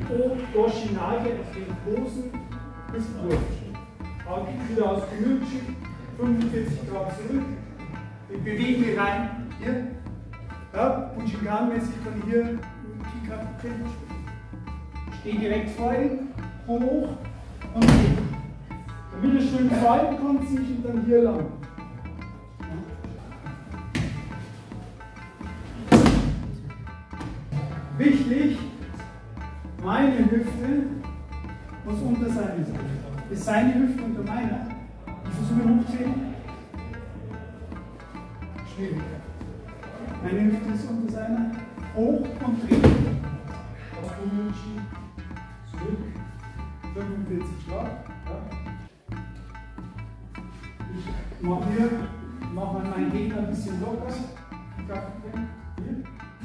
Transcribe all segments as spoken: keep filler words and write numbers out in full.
O Dorshinage, auf den großen Hüftwurf. Auch wieder aus gemütlich, fünfundvierzig Grad zurück. Ich bewege mich rein, hier, ja, Bujinkan-mäßig von hier, Kika, stehe direkt vor ihm, hoch und hin. Damit er schön fallen kann, ziehe ich ihn dann hier lang. Wichtig, meine Hüfte muss unter seine sein. Ist seine Hüfte unter meiner? Ich versuche hochzuziehen. Schwierig. Meine Hüfte ist unter seiner. Hoch und drehen. Auf Umwünschen. Zurück. fünfundvierzig Grad. Ja. Ich mache hier, mache meinen Gegner ein bisschen locker. Hier.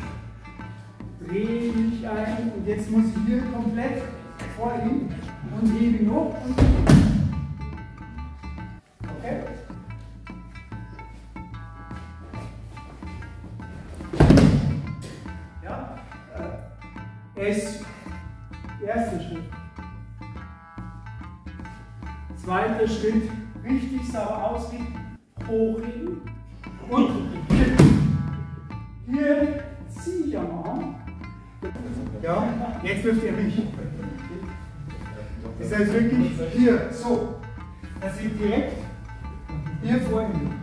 Drehe mich ein und jetzt muss ich hier komplett vor ihm und hebe ihn hoch. Und okay? Ja, äh, er ist erster Schritt. Zweiter Schritt, richtig sauber ausrichten, hochheben und hier ziehe ich am Arm. Ja, jetzt wirft er mich. Das heißt wirklich hier, so, dass ich direkt hier vor ihm bin.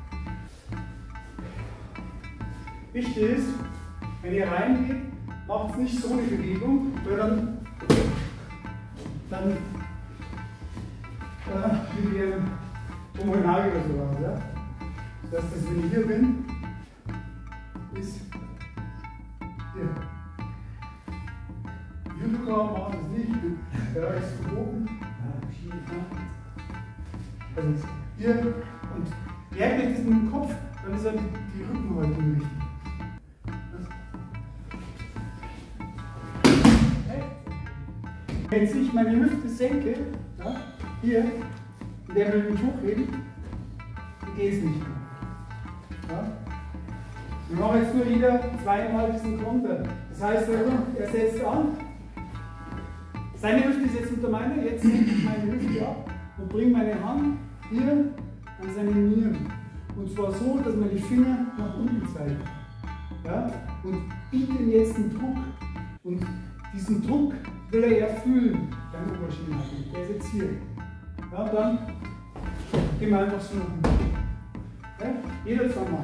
Wichtig ist, wenn ihr reingeht, macht es nicht so eine Bewegung, weil dann, dann äh, wie wir Tomonage oder sowas. Ja? Das heißt, wenn ich hier bin, ist hier. Judoka machen das nicht, ja, ist verboten. Also hier und merkt euch diesen Kopf, dann ist halt die Rückenhaltung richtig. Wenn ich meine Hüfte senke, ja, hier, und der will mich hochheben, dann geht es nicht mehr. Ja. Wir machen jetzt nur jeder zweimal diesen Konter. Das heißt, er setzt an, seine Hüfte ist jetzt unter meiner, jetzt nehme ich meine Hüfte ab und bringe meine Hand hier an seine Nieren. Und zwar so, dass meine Finger nach unten zeigen. Ja? Und biete ihm jetzt einen Druck. Und diesen Druck will er ja fühlen, beim Oberschenkel. Der ist jetzt hier. Ja, und dann gehen wir einfach so nach unten. Ja? Jeder zweimal.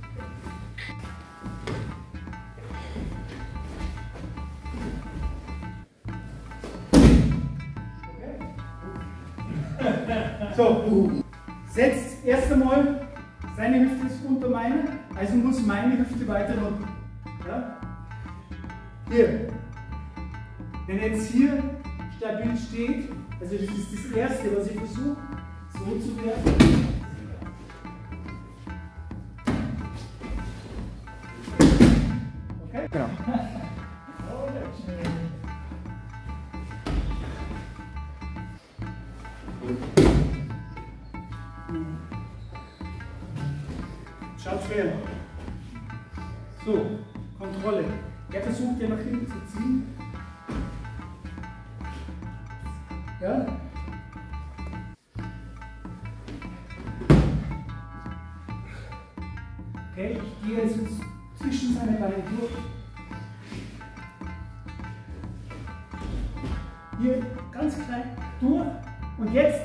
So, setzt erst einmal, seine Hüfte ist unter meiner, also muss meine Hüfte weiter runter. Ja? Hier. Wenn jetzt hier stabil steht, also das ist das Erste, was ich versuche, so zu werden. Okay? Genau. Schaut schwer. So, Kontrolle. Er versucht ja nach hinten zu ziehen. Ja? Okay, ich gehe jetzt zwischen seine Beine durch. Hier ganz klein durch und jetzt.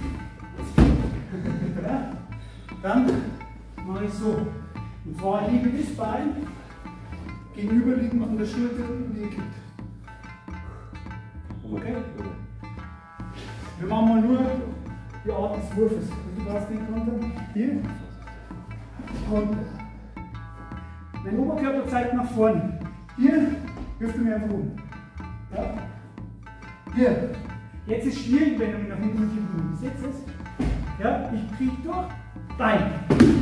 Ja? Dann mache ich so. Und zwar hebe das Bein gegenüberliegend von der Schulter und die kippt. Okay? Wir machen mal nur die Art des Wurfes. Du brauchst den Konter hier. Und mein Oberkörper zeigt nach vorne. Hier wirft er mir einfach um. Ja? Hier. Jetzt ist es schwierig, wenn du mich nach hinten kippen. Seht ihr es? Ja? Ich kriege durch. Bein.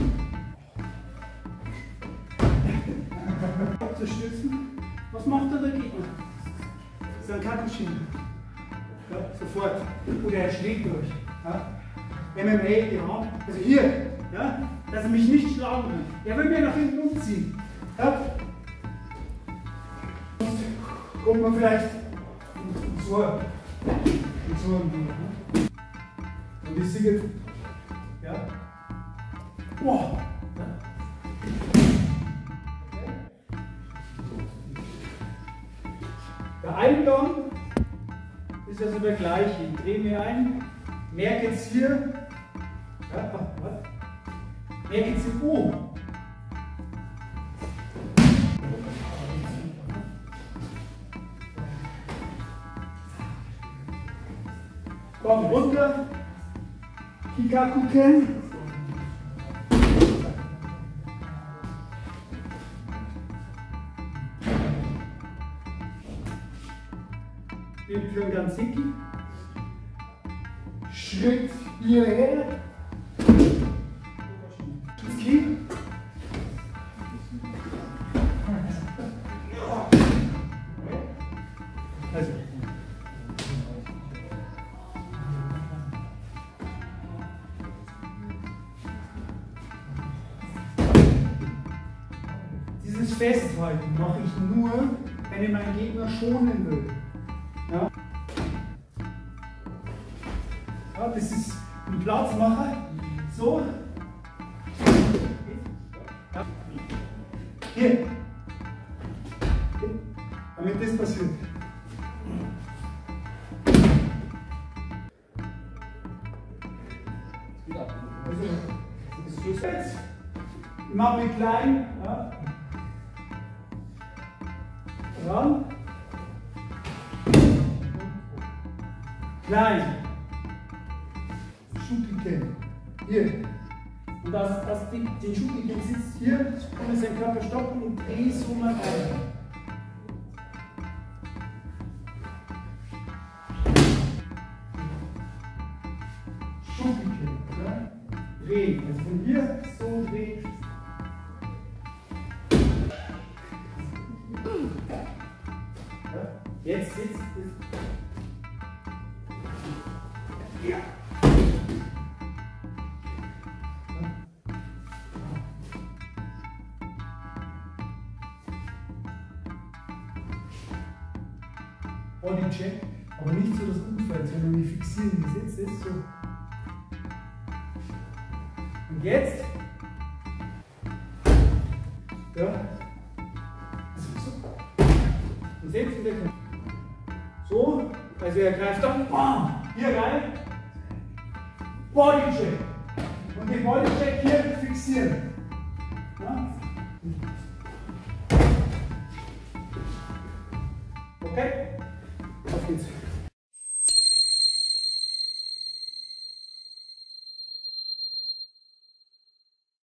Abzustützen. Was macht er dagegen? Das ist ein Kackenschienen. Ja, sofort. Oder er schlägt durch. Ja? M M A, ja. Also hier, ja, dass er mich nicht schlagen kann. Er will mir nach hinten umziehen. Ja? Kommt man vielleicht zwei. Und zwei und ne? Und ich sehe jetzt, ja. Wow. Okay. Der Eingang ist also der gleiche. Ich drehe mir ein, merke jetzt hier, ja, merke jetzt hier oben. Komm runter, Kikakuken. Wir führen ganz Hiki. Schritt hierher. Ski. Also. Dieses Festhalten mache ich nur, wenn ich meinen Gegner schonen will. Ja. Ja, das ist ein Platzmacher. So. Ja. Hier. Hier. Damit das passiert. Jetzt. Ich mache mich klein. Ja. Ran. Klein. Schuhkicken. Hier. Und das, das, den Schuhkicken sitzt hier und ist den Körper stoppen und dreh so mal rein. Schuhkicken. Ja? Drehen. Also von hier so drehen. Jetzt sitzt es. Ja. Bodycheck, aber nicht so das Umfeld, sondern wir fixieren die Sitze so. Und jetzt. Ja. Und jetzt wieder. So, also er greift dann, bam, hier rein, Bodycheck. Und den Bodycheck hier fixieren. Ja? Okay, auf geht's.